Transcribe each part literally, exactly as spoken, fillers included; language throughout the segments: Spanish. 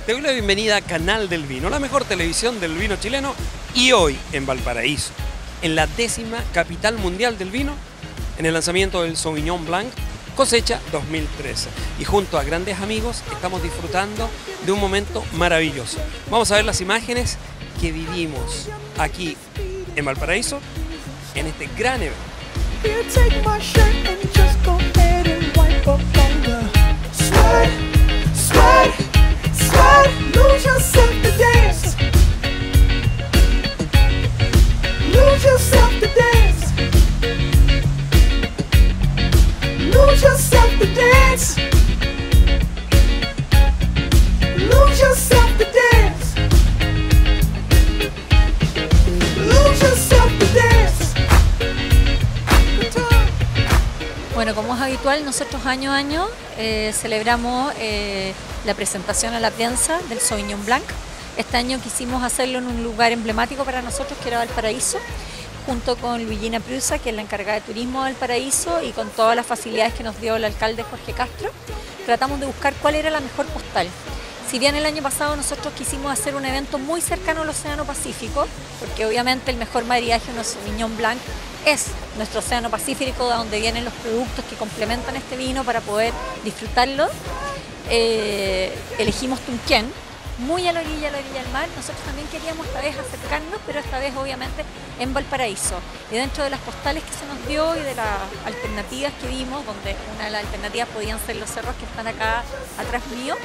Te doy la bienvenida a Canal del Vino, la mejor televisión del vino chileno, y hoy en Valparaíso, en la décima capital mundial del vino, en el lanzamiento del Sauvignon Blanc cosecha dos mil trece. Y junto a grandes amigos estamos disfrutando de un momento maravilloso. Vamos a ver las imágenes que vivimos aquí en Valparaíso en este gran evento. Lose yourself to dance. Lose yourself to dance. Lose yourself to dance. Lose yourself to dance. Lose yourself to dance. Bueno, como es habitual, nosotros año a año eh, celebramos eh, la presentación a la prensa del Sauvignon Blanc. Este año quisimos hacerlo en un lugar emblemático para nosotros, que era Valparaíso, junto con Luigina Prusa, que es la encargada de turismo de Valparaíso, y con todas las facilidades que nos dio el alcalde Jorge Castro. Tratamos de buscar cuál era la mejor postal. Si bien el año pasado nosotros quisimos hacer un evento muy cercano al Océano Pacífico, porque obviamente el mejor maridaje de un Sauvignon Blanc es nuestro Océano Pacífico, de donde vienen los productos que complementan este vino para poder disfrutarlo, eh, elegimos Tunquén, muy a la orilla, a la orilla del mar. Nosotros también queríamos esta vez acercarnos, pero esta vez obviamente en Valparaíso. Y dentro de las postales que se nos dio y de las alternativas que vimos, donde una de las alternativas podían ser los cerros que están acá atrás mío,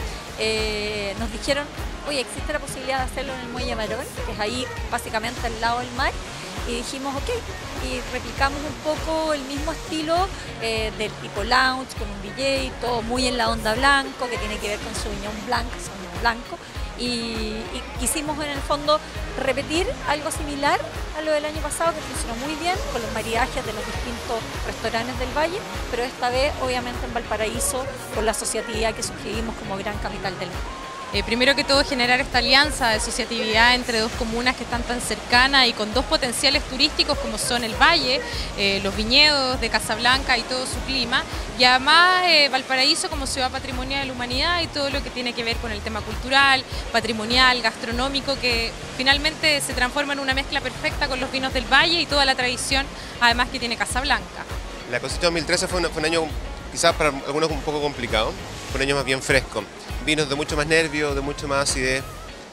eh, nos dijeron, oye, existe la posibilidad de hacerlo en el Muelle Marón, que es ahí básicamente al lado del mar. Y dijimos, ok, y replicamos un poco el mismo estilo eh, del tipo lounge, con un D J, todo muy en la onda blanco, que tiene que ver con Sauvignon Blanc, Sauvignon Blanco. Y, y quisimos en el fondo repetir algo similar a lo del año pasado, que funcionó muy bien con los maridajes de los distintos restaurantes del valle, pero esta vez obviamente en Valparaíso, con la asociatividad que suscribimos como gran capital del mundo. Eh, primero que todo, generar esta alianza de asociatividad entre dos comunas que están tan cercanas y con dos potenciales turísticos como son el valle, eh, los viñedos de Casablanca y todo su clima, y además eh, Valparaíso como ciudad patrimonial de la humanidad y todo lo que tiene que ver con el tema cultural, patrimonial, gastronómico, que finalmente se transforma en una mezcla perfecta con los vinos del valle y toda la tradición además que tiene Casablanca. La cosecha dos mil trece fue, una, fue un año quizás para algunos un poco complicado, fue un año más bien fresco. Vinos de mucho más nervio, de mucho más acidez,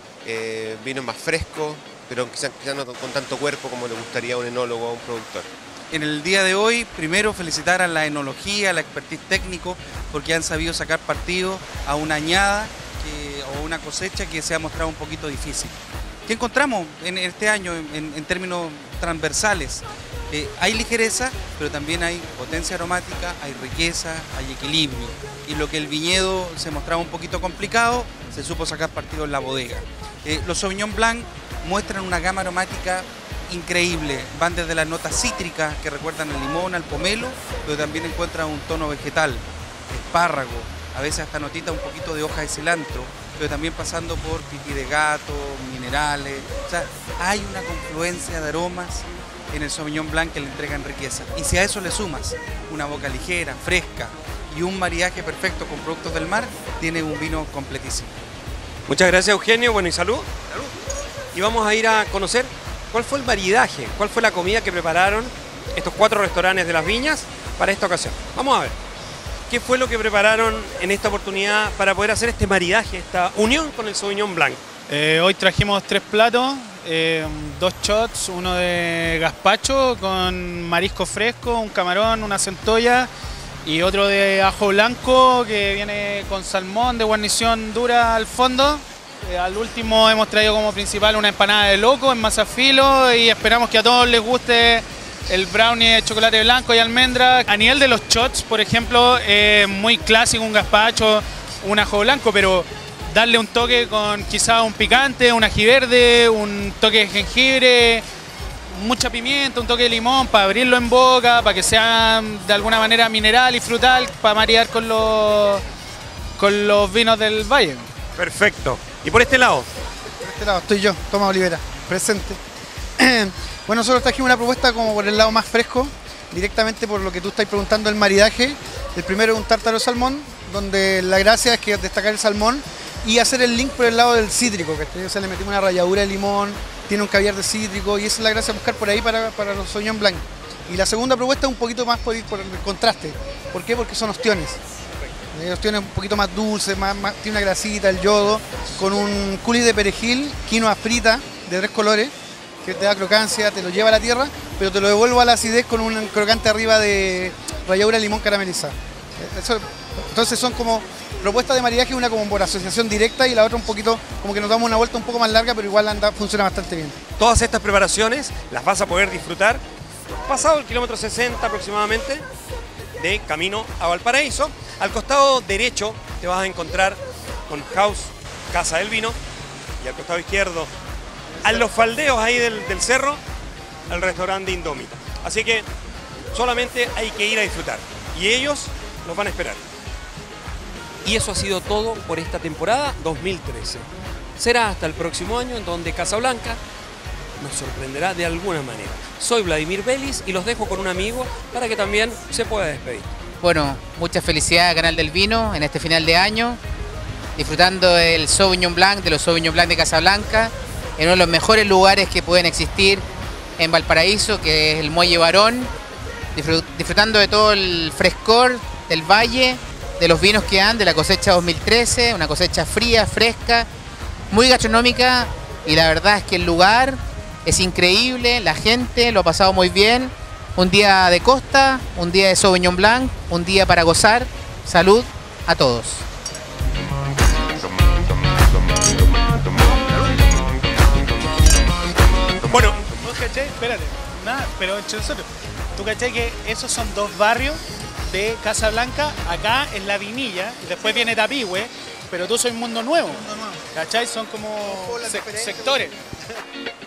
eh, vinos más frescos, pero quizás, quizás no con tanto cuerpo como le gustaría a un enólogo o a un productor. En el día de hoy, primero felicitar a la enología, a la expertise técnico, porque han sabido sacar partido a una añada que, o una cosecha que se ha mostrado un poquito difícil. ¿Qué encontramos en este año en, en términos transversales? Eh, hay ligereza, pero también hay potencia aromática, hay riqueza, hay equilibrio. Y lo que el viñedo se mostraba un poquito complicado, se supo sacar partido en la bodega. Eh, los Sauvignon Blanc muestran una gama aromática increíble. Van desde las notas cítricas que recuerdan al limón, al pomelo, pero también encuentran un tono vegetal, espárrago, a veces hasta notita un poquito de hoja de cilantro, pero también pasando por pipí de gato, minerales. O sea, hay una confluencia de aromas en el Sauvignon Blanc que le entregan riqueza. Y si a eso le sumas una boca ligera, fresca y un maridaje perfecto con productos del mar, tiene un vino completísimo. Muchas gracias, Eugenio. Bueno, y salud. Salud. Y vamos a ir a conocer cuál fue el maridaje, cuál fue la comida que prepararon estos cuatro restaurantes de las viñas para esta ocasión. Vamos a ver qué fue lo que prepararon en esta oportunidad para poder hacer este maridaje, esta unión con el Sauvignon Blanc. Eh, hoy trajimos tres platos, eh, dos shots, uno de gazpacho con marisco fresco, un camarón, una centolla y otro de ajo blanco que viene con salmón de guarnición dura al fondo. Eh, al último hemos traído como principal una empanada de loco en masa filo y esperamos que a todos les guste el brownie de chocolate blanco y almendra. A nivel de los shots, por ejemplo, es muy clásico un gazpacho, un ajo blanco, pero darle un toque con quizá un picante, un ají verde, un toque de jengibre, mucha pimienta, un toque de limón para abrirlo en boca, para que sea de alguna manera mineral y frutal, para maridar con los, con los vinos del valle. Perfecto. ¿Y por este lado? Por este lado estoy yo, Tomás Olivera, presente. Bueno, nosotros trajimos una propuesta como por el lado más fresco, directamente por lo que tú estás preguntando, el maridaje. El primero es un tártaro de salmón, donde la gracia es que destacar el salmón y hacer el link por el lado del cítrico, ¿cachai? O sea, le metimos una ralladura de limón, tiene un caviar de cítrico y esa es la gracia de buscar por ahí para, para los Sauvignon Blanc. Y la segunda propuesta es un poquito más por, por el contraste. ¿Por qué? Porque son ostiones. El ostión es un poquito más dulce, más, más, tiene una grasita, el yodo, con un coulis de perejil, quinoa frita de tres colores, que te da crocancia, te lo lleva a la tierra, pero te lo devuelvo a la acidez con un crocante arriba de ralladura de limón caramelizada. Eso, entonces son como propuestas de maridaje, una como por asociación directa y la otra un poquito como que nos damos una vuelta un poco más larga, pero igual anda, funciona bastante bien. Todas estas preparaciones las vas a poder disfrutar pasado el kilómetro sesenta aproximadamente de camino a Valparaíso. Al costado derecho te vas a encontrar con House, Casa del Vino, y al costado izquierdo, a los faldeos ahí del, del cerro, el restaurante Indómita. Así que solamente hay que ir a disfrutar y ellos nos van a esperar. Y eso ha sido todo por esta temporada dos mil trece. Será hasta el próximo año en donde Casablanca nos sorprenderá de alguna manera. Soy Vladimir Vélez y los dejo con un amigo para que también se pueda despedir. Bueno, mucha felicidad al Canal del Vino en este final de año, disfrutando del Sauvignon Blanc, de los Sauvignon Blanc de Casablanca, en uno de los mejores lugares que pueden existir en Valparaíso, que es el Muelle Barón, disfrutando de todo el frescor del valle, de los vinos que han de la cosecha dos mil trece, una cosecha fría, fresca, muy gastronómica, y la verdad es que el lugar es increíble, la gente lo ha pasado muy bien. Un día de costa, un día de Sauvignon Blanc, un día para gozar. Salud a todos. Bueno, ¿tú cachai? Espérate, nada, pero entre nosotros, ¿tú cachai que esos son dos barrios de Casablanca? Acá es La Vinilla y después viene Tapigüe, pero tú sois Mundo Nuevo. ¿Cachai? Son como sec sectores.